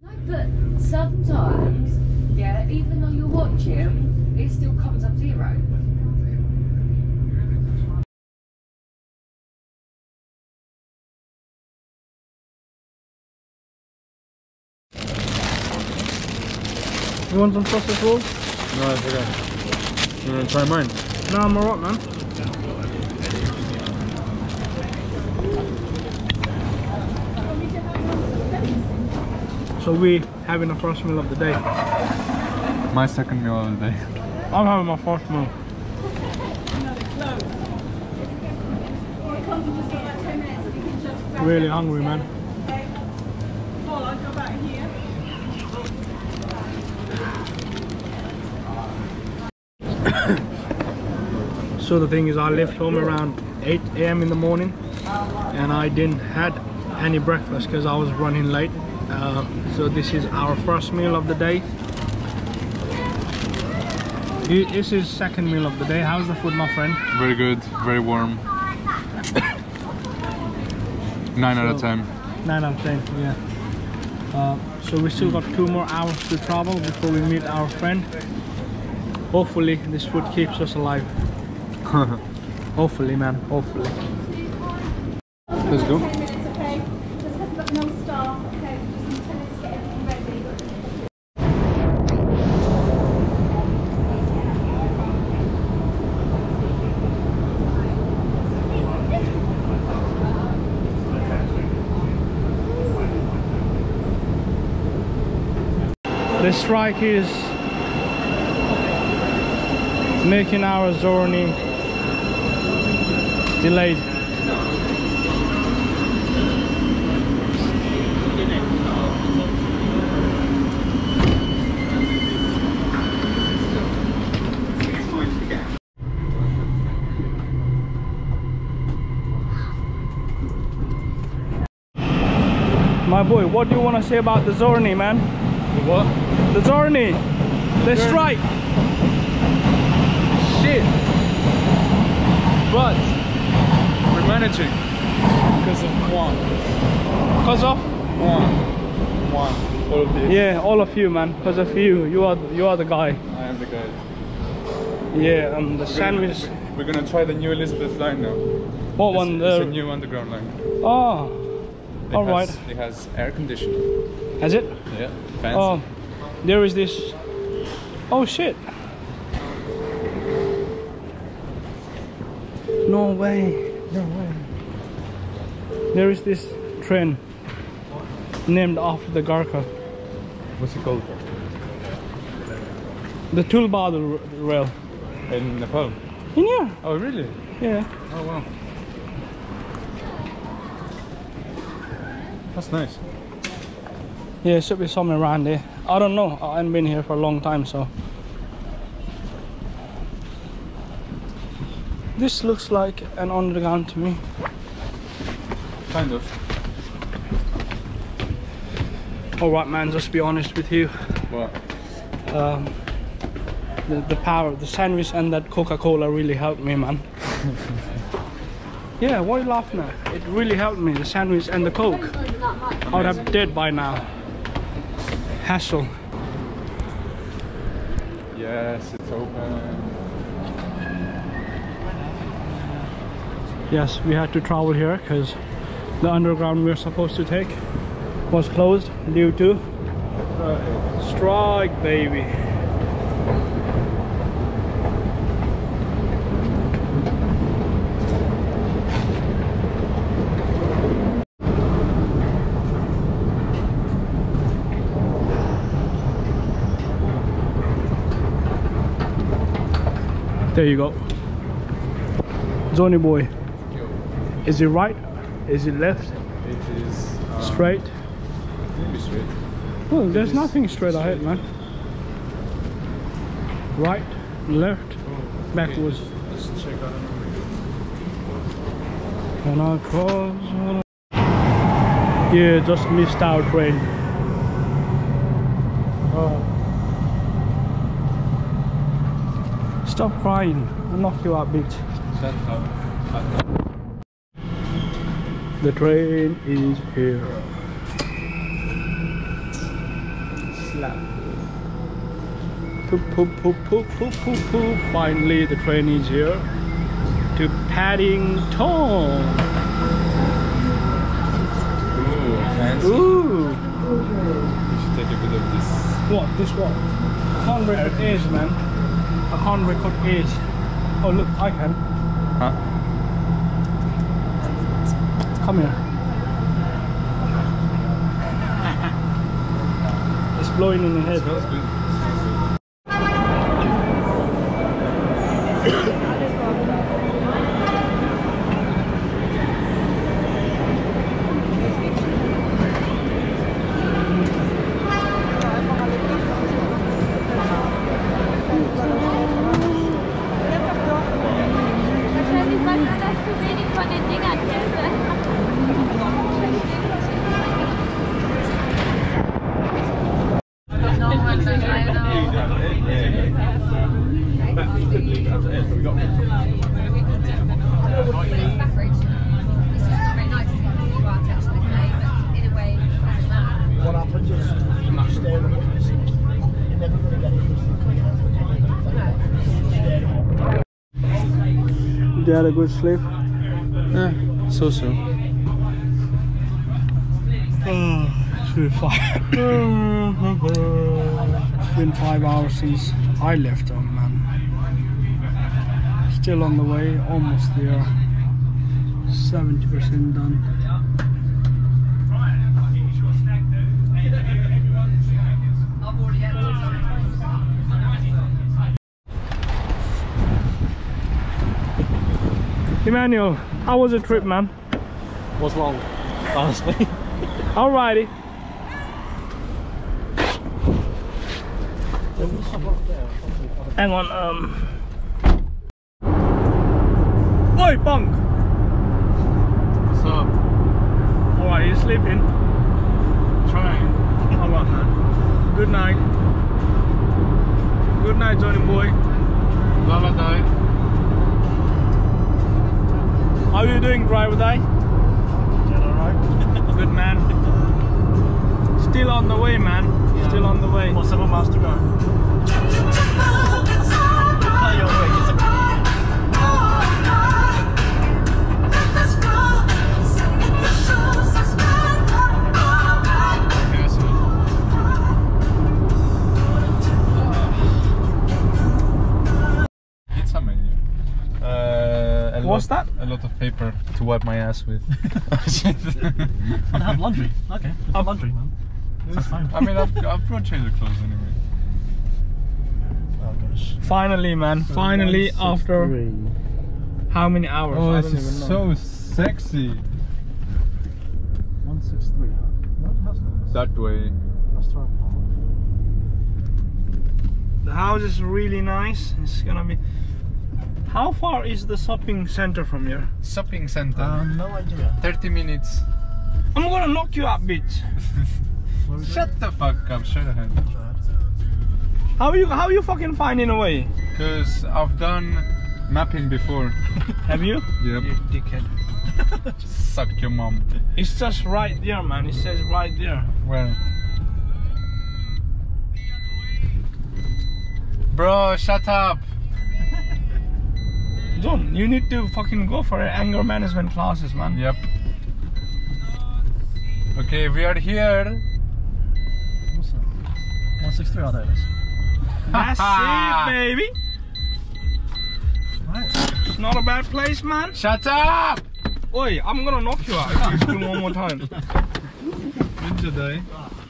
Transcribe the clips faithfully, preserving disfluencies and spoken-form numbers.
No, but sometimes, yeah, even though you're watching, it still comes up zero. You want some sausage rolls? No, it's okay. You wanna try mine? No, I'm alright, man. So we having the first meal of the day. My second meal of the day. I'm having my first meal. Really hungry, man. So the thing is, I left home around eight A M in the morning and I didn't had any breakfast because I was running late. Uh, so this is our first meal of the day. This is second meal of the day. How's the food, my friend? Very good, very warm. nine so, out of ten. nine out of ten, yeah. Uh, so we still got two more hours to travel before we meet our friend. Hopefully this food keeps us alive. Hopefully, man, hopefully. Let's go. The strike is making our journey delayed. My boy, what do you want to say about the journey, man? The what? The journey, the Journey. strike. Shit! But we're managing because of one. Cause of? One. One. All of this. Yeah, all of you, man. Cause of you, you are you are the guy. I am the guy. Yeah, um, the We're sandwich. Gonna, we're gonna try the new Elizabeth line now. What It's, one? it's The a new underground line. oh, It all has, right. It has air conditioning. Has it? Yeah. Fancy. Oh, there is this. Oh shit! No way! No way! There is this train named after the Garka. What's it called? The Tulbad rail. In Nepal. In here? Oh really? Yeah. Oh wow. That's nice. Yeah, it should be somewhere around there. I don't know. I haven't been here for a long time, so. This looks like an underground to me. Kind of. Alright, man, just be honest with you. What? Um, the, the power, the sandwich and that Coca-Cola really helped me, man. Yeah, why are you laughing at? It really helped me, the sandwich and the Coke. I would have dead by now. Hassle. Yes, it's open. Yes, we had to travel here because the underground we were supposed to take was closed due to Right. strike, baby. There you go. Johnny boy. Is it right? Is it left? It is um, Straight? maybe straight. Well, there's is nothing straight straight. ahead, man. Right, left, Oh, backwards. okay. Let's check out And I cross. Yeah, just missed our train. Oh. Stop crying. I'll knock you out, bitch. Shut up. The train is here. slap. Poop, poop, poop, poop, poop, poop, poop. Finally, the train is here to Paddington. Ooh, fancy. Ooh. We should take a bit of this. What? This what? I can't record A's, man. I can't record A's. Oh, look, I can. Huh? Come here. It's blowing in the head. Smells good. What happens is you stare at it. You're never going to get it. Did you have a good sleep? Yeah, so so. Oh, it's been five. It's been five hours since I left home, man. Still on the way, almost there. seventy percent done. Emmanuel, how was the trip, man? Was long, honestly. Alrighty. Hang on, um. Oi, Punk! What's up? Alright, you sleeping? Trying. Alright, man. Good night. Good night, Johnny boy. Lala died. How are you doing, driver day? Alright. Good man. Still on the way, man. Yeah. Still on the way. Well, seven miles to go. Your way is a Pizza menu. Uh, a What's lot, that? A lot of paper to wipe my ass with. and have laundry. Okay, have laundry, man. That's fine. I mean, I've, I've brought change of clothes anyway. Oh gosh. Finally, man. Finally, after how many hours? Oh, I this don't even is know. so sexy. one six three, huh? No, that's not. That way. That's twelve. The house is really nice. It's gonna be. How far is the shopping center from here? Shopping center. Uh, no idea. thirty minutes. I'm gonna knock you up, bitch. Shut the fuck up, straight ahead. How you how you fucking finding a way? Because I've done mapping before. Have you? Yep. You dickhead. Suck your mom. It's just right there, man. It says right there. Where? Bro, shut up. John, you need to fucking go for anger management classes, man. Yep. Okay, we are here. What's that? one six three, are they? That's it, baby. Right. It's not a bad place, man. Shut up! Oi, I'm gonna knock you out if you do one more time. Ninja day.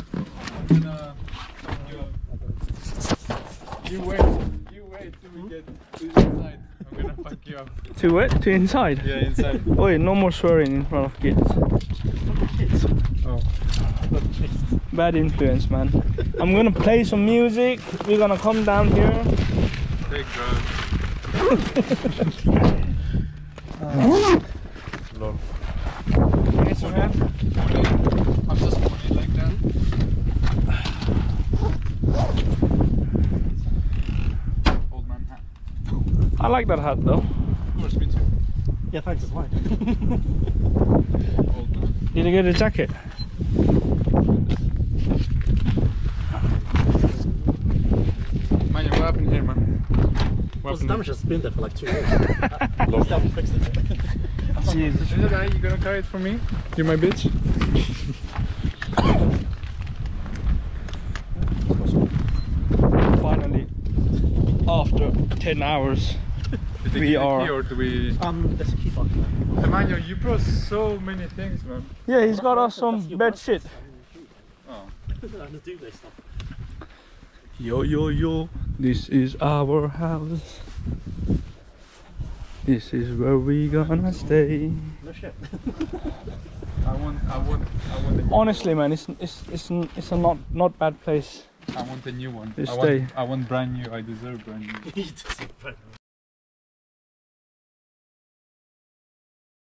You wait. You wait till we get to inside. I'm gonna fuck you up. To what? To inside? Yeah, inside. Oi, no more swearing in front of kids. Kids. Oh. Bad influence, man. I'm gonna play some music. We're gonna come down here. Big drugs. uh, Lol. Yes, man. I'm just putting it like that. Old man hat. I like that hat though. Of course, me too. Yeah, thanks, it's mine. Old man. Did you get a jacket? Plus the damage has been there for like two years. Last time we fixed it. Jesus. Is it alright? You gonna carry it for me? You my bitch? Finally, after ten hours, Did they we give you are. key or do we? Um, there's a key fob. Emmanuel, you brought so many things, man. Yeah, he's got us some That's your bad breakfast. shit. Oh. And the duvet stuff. Yo, yo, yo, this is our house. This is where we gonna stay. No shit. I want, I want, I want. A new Honestly, one. man, it's it's it's n- it's a not not bad place. I want a new one. You I stay. want, I want brand new. I deserve brand new. You deserve brand new.